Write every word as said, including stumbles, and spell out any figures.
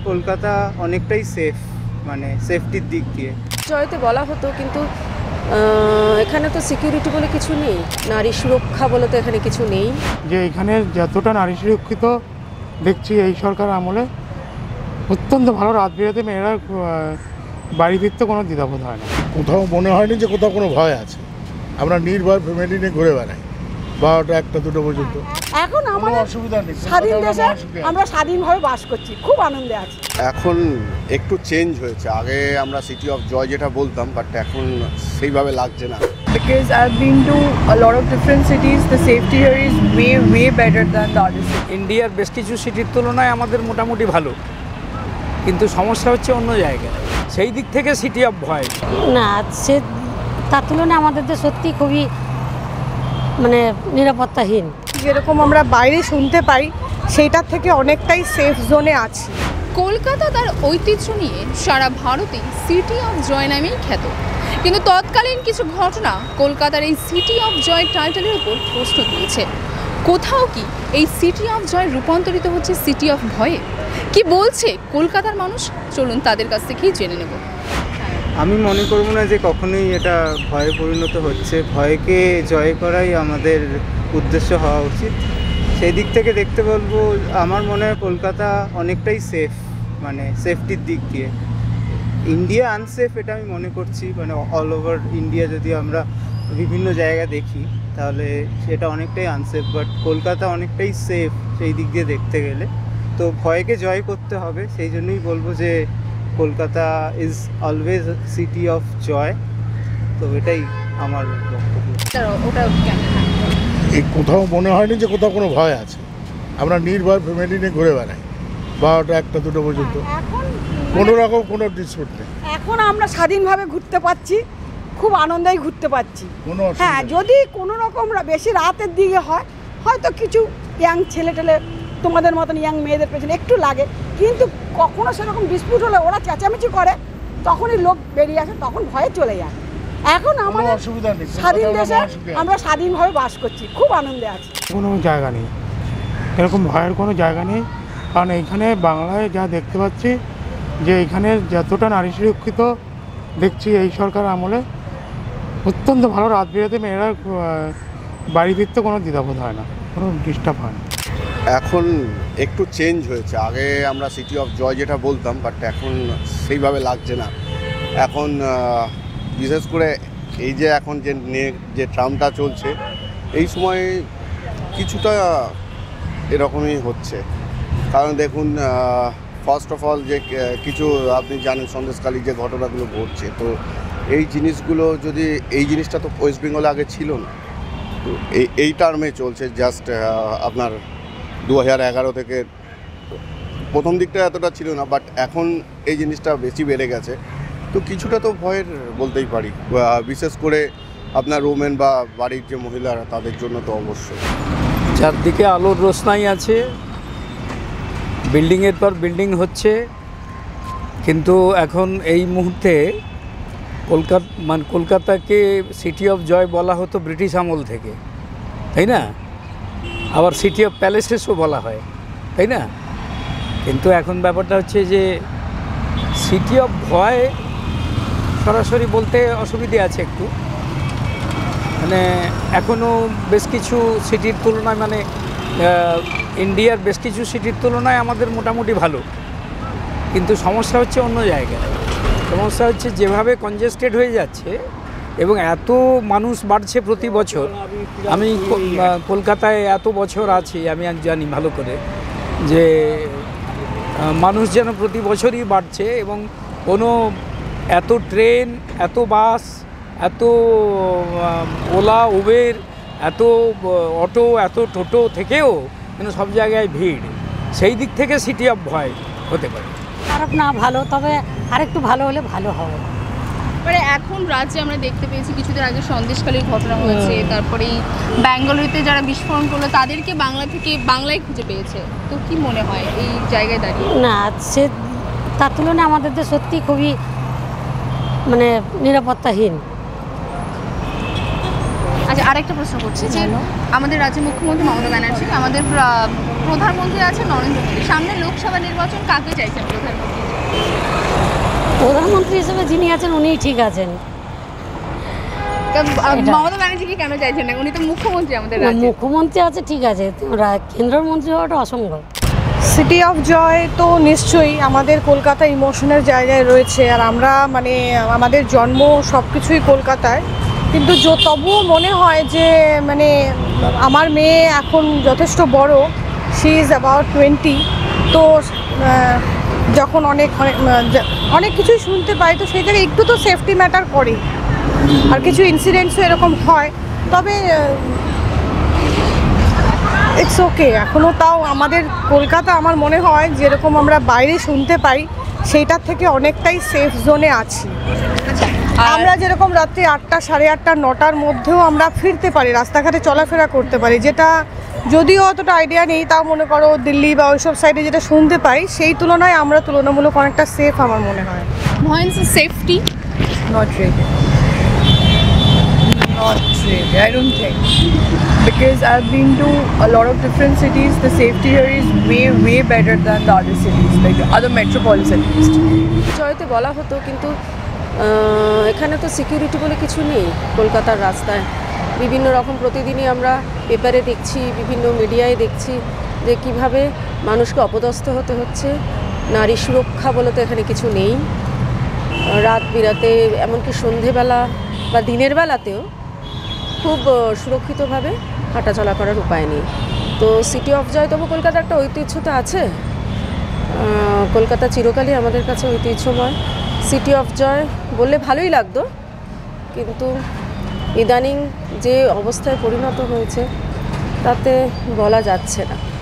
কলকাতা অনেকটাই সেফ, মানে সেফটির দিক দিয়ে জয়তে বলা হতো, কিন্তু এখানে তো সিকিউরিটি বলে কিছু নেই, নারী সুরক্ষা বলে তো এখানে কিছু নেই। যে এখানে যতটা নারী সুরক্ষিত দেখছি এই সরকার আমলে, অত্যন্ত ভালো। রাত বিরাতে মেয়েরা বাড়ি ফিরতে কোনো দ্বিধাবোধ হয় না। কোথাও মনে হয়নি যে কোথাও কোনো ভয় আছে। আমরা নির্ভয় ফ্যামিলি নিয়ে ঘুরে বেড়াই বারোটা একটা দুটো পর্যন্ত। এখন আমাদের অসুবিধা নেই, স্বাধীন দেশে আমরা স্বাধীনভাবে বাস করছি, খুব আনন্দে আছি। এখন একটু চেঞ্জ হয়েছে, আগে আমরা সিটি অফ জয় যেটা বলতাম, বাট এখন সেইভাবে লাগছে না। Because I've been to a lot of different cities, the safety here is way way better than the other cities. ইন্ডিয়ার বেশ কিছু সিটির তুলনায় আমাদের মোটামুটি ভালো, কিন্তু সমস্যা হচ্ছে অন্য জায়গায়। সেই দিক থেকে সিটি অফ ভয় না, সে তার তুলনায় আমাদের তো সত্যি খুবই মানে নিরাপত্তাহীন। যেরকম আমরা বাইরে শুনতে পাই সেইটার থেকে অনেকটাই সেফ জোনে আছি। কলকাতা তার ঐতিহ্য নিয়ে সারা ভারতে সিটি অফ জয় নামেই খ্যাত, কিন্তু তৎকালীন কিছু ঘটনা কলকাতার এই সিটি অফ জয় টাইটেলের উপর প্রশ্ন তুলেছে। কোথাও কি এই সিটি অফ জয় রূপান্তরিত হচ্ছে সিটি অফ ভয়ে? কি বলছে কলকাতার মানুষ, চলুন তাদের কাছ থেকেই জেনে নেব। আমি মনে করব না যে কখনোই এটা ভয়ে পরিণত হচ্ছে। ভয়কে জয় করাই আমাদের উদ্দেশ্য হওয়া উচিত। সেই দিক থেকে দেখতে বলবো, আমার মনে হয় কলকাতা অনেকটাই সেফ, মানে সেফটির দিক দিয়ে। ইন্ডিয়া আনসেফ এটা আমি মনে করছি, মানে অল ওভার ইন্ডিয়া যদি আমরা বিভিন্ন জায়গা দেখি তাহলে সেটা অনেকটাই আনসেফ, বাট কলকাতা অনেকটাই সেফ সেই দিক দিয়ে দেখতে গেলে। তো ভয়কে জয় করতে হবে, সেই জন্যই বলবো যে Kolkata is always city of joy. তো এটাই আমার বক্তব্য। এই কোথাও মনে হয়নি যে কোথাও কোনো ভয় আছে। আমরা নির্ভয় ফ্যামিলি নিয়ে ঘুরে বেড়াই বারোটা একটা দুটো পর্যন্ত, কোনো রকম কোনো ডিসপিউট নেই। এখন আমরা স্বাধীনভাবে ঘুরতে পারছি, খুব আনন্দেই ঘুরতে পারছি। কোনো হ্যাঁ, যদি কোনো রকম বেশি রাতের দিকে হয়, হয়তো কিছু ইয়াং ছেলে টেলে তোমাদের মতন ইয়াং মেয়েদের পেছনে একটু লাগে, কিন্তু কখনো সেরকম ডিসপিউট হলে ওরা চেঁচামেচি করে, তখনই লোক বেরিয়ে আসে, তখন ভয়ে চলে যায়। এখন আমাদের অসুবিধা নেই, স্বাধীন দেশে আমরা স্বাধীনভাবে বাস করছি, খুব আনন্দে আছি। কোনো জায়গা নেই, এরকম ভয়ের কোনো জায়গা নেই। কারণ এইখানে বাংলায় যা দেখতে পাচ্ছি যে এইখানে যতটা নারী সুরক্ষিত দেখছি এই সরকার আমলে, অত্যন্ত ভালো। রাত বিরাতে মেয়েরা বাড়ি ফিরতে কোনো দ্বিধাবোধ হয় না, কোনো ডিস্টার্ব হয় না। এখন একটু চেঞ্জ হয়েছে, আগে আমরা সিটি অফ জয় যেটা বলতাম, বাট এখন সেইভাবে লাগছে না। এখন বিশেষ করে এই যে এখন যে যে ট্রামটা চলছে, এই সময় কিছুটা এরকমই হচ্ছে। কারণ দেখুন, ফার্স্ট অফ অল যে কিছু আপনি জানেন সন্দেশখালী যে ঘটনাগুলো ঘটছে, তো এই জিনিসগুলো যদি এই জিনিসটা তো ওয়েস্ট বেঙ্গলে আগে ছিল না, তো এই এই টার্মে চলছে। জাস্ট আপনার দু হাজার এগারো থেকে প্রথম দিকটা এতটা ছিল না, বাট এখন এই জিনিসটা বেশি বেড়ে গেছে। তো কিছুটা তো ভয়ের বলতেই পারি, বিশেষ করে আপনার ওমেন বা বাড়ির যে মহিলারা, তাদের জন্য তো অবশ্যই। চারদিকে আলোর রোশনাই আছে, বিল্ডিংয়ের পর বিল্ডিং হচ্ছে, কিন্তু এখন এই মুহূর্তে কলকাতা মানে কলকাতাকে সিটি অফ জয় বলা হতো ব্রিটিশ আমল থেকে, তাই না? আবার সিটি অফ প্যালেসেসও বলা হয়, তাই না? কিন্তু এখন ব্যাপারটা হচ্ছে যে সিটি অফ ভয় সরাসরি বলতে অসুবিধে আছে একটু। মানে এখনও বেশ কিছু সিটির তুলনায়, মানে ইন্ডিয়ার বেশ কিছু সিটির তুলনায় আমাদের মোটামুটি ভালো, কিন্তু সমস্যা হচ্ছে অন্য জায়গায়। সমস্যা হচ্ছে যেভাবে কনজেস্টেড হয়ে যাচ্ছে এবং এত মানুষ বাড়ছে প্রতি বছর। আমি কলকাতায় এত বছর আছি, আমি জানি ভালো করে যে মানুষ যেন প্রতি বছরই বাড়ছে, এবং কোনো এত ট্রেন, এত বাস, এত ওলা উবের, এত অটো, এত টোটো থেকেও কিন্তু সব জায়গায় ভিড়। সেই দিক থেকে সিটি অফ ভয় হতে পারে। খারাপ না, ভালো, তবে আরেকটু ভালো হলে ভালো হবে। মানে এখন রাজ্যে আমরা দেখতে পেয়েছি কিছুদিন আগে সন্দেশখালীর ঘটনা হয়েছে, তারপরে ব্যাঙ্গালোরুতে যারা বিস্ফোরণ করলো তাদেরকে বাংলা থেকে বাংলায় খুঁজে পেয়েছে। তো কি মনে হয় এই জায়গায় দাঁড়িয়ে? না, সে তার তুলনায় আমাদের তো সত্যি খুবই মানে নিরাপত্তাহীন। আচ্ছা, আরেকটা প্রশ্ন করছি যে আমাদের রাজ্যের মুখ্যমন্ত্রী মমতা ব্যানার্জি, আমাদের প্রধানমন্ত্রী আছে নরেন্দ্র মোদী, সামনে লোকসভা নির্বাচন, কাকে চাইছেন প্রধানমন্ত্রী? প্রধানমন্ত্রী হিসেবে যিনি আছেন উনিই ঠিক আছেন। তা, আহ, এটা- মমতা ব্যানার্জিকে কেন চাইছেন না? উনি তো মুখ্যমন্ত্রী আমাদের না, রাজ্যে। মুখ্যমন্ত্রী আছে ঠিক আছে, রা- কেন্দ্রের মন্ত্রী হওয়াটা অসম্ভব। সিটি অফ জয় তো নিশ্চয়ই আমাদের কলকাতা ইমোশনের জায়গায় রয়েছে, আর আমরা মানে আমাদের জন্ম সব কিছুই কলকাতায়, কিন্তু য- তবুও মনে হয় যে মানে আমার মেয়ে এখন যথেষ্ট বড়, শি ইজ অ্যাবাউট টোয়েন্টি, তো আহ, যখন অনেক অনেক আহ, যা- অনেক কিছুই শুনতে পাই, তো সেই জায়গায় একটু তো সেফটি ম্যাটার করে, আর কিছু ইনসিডেন্টসও এরকম হয়, তবে ইটস ওকে। এখনও তাও আমাদের কলকাতা আমার মনে হয় যেরকম আমরা বাইরে শুনতে পাই সেইটার থেকে অনেকটাই সেফ জোনে আছি। আর- আমরা যেরকম রাত্রি আটটা সাড়ে আটটা নটার মধ্যেও আমরা ফিরতে পারি, রাস্তাঘাটে চলাফেরা করতে পারি, যেটা যদিও অতটা আইডিয়া নেই, তাও মনে করো দিল্লি বা ওইসব সাইডে যেটা শুনতে পাই সেই তুলনায় আমরা তুলনামূলক অনেকটা সেফ আমার মনে হয়। ভয়েন্স safety Not really. Not really. I don't think. Because I've been to a lot of different cities. The safety here is way, way better than the other cities, like the other metropolitan at least. জয়তে বলা হতো, কিন্তু আহ, এখানে তো security বলে কিছু নেই কলকাতার রাস্তায়। বিভিন্ন রকম প্রতিদিনই আমরা পেপারে দেখছি, বিভিন্ন মিডিয়ায় দেখছি যে কিভাবে মানুষকে অপদস্থ হতে হচ্ছে। নারী সুরক্ষা বলে তো এখানে কিছু নেই। রাত বিরাতে, এমনকি সন্ধেবেলা বা দিনের বেলাতেও খুব আহ, সুরক্ষিতভাবে হাঁটাচলা করার উপায় নেই। তো সিটি অফ জয়, তবু কলকাতার একটা ঐতিহ্য তো আছে। আহ, কলকাতা চিরকালই আমাদের কাছে ঐতিহ্যময়। সিটি অফ জয় বললে ভালোই লাগতো, কিন্তু ইদানিং যে অবস্থায় পরিণত হয়েছে তাতে বলা যাচ্ছে না।